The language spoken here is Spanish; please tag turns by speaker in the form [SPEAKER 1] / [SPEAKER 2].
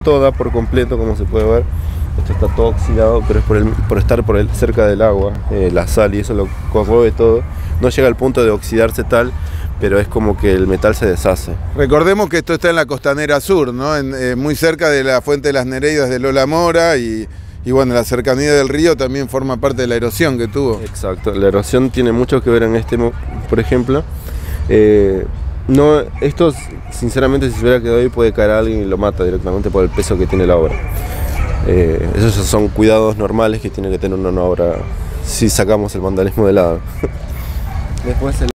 [SPEAKER 1] toda por completo, como se puede ver. Esto está todo oxidado, pero es por estar cerca del agua, la sal y eso lo corroe todo. No llega al punto de oxidarse tal, pero es como que el metal se deshace.
[SPEAKER 2] Recordemos que esto está en la Costanera Sur, ¿no? Muy cerca de la Fuente de las Nereidas de Lola Mora y bueno, la cercanía del río también forma parte de la erosión que tuvo.
[SPEAKER 1] Exacto, la erosión tiene mucho que ver en por ejemplo. No, esto sinceramente si se hubiera quedado ahí puede caer a alguien y lo mata directamente por el peso que tiene la obra. Esos son cuidados normales que tiene que tener una obra si sacamos el vandalismo de lado. Después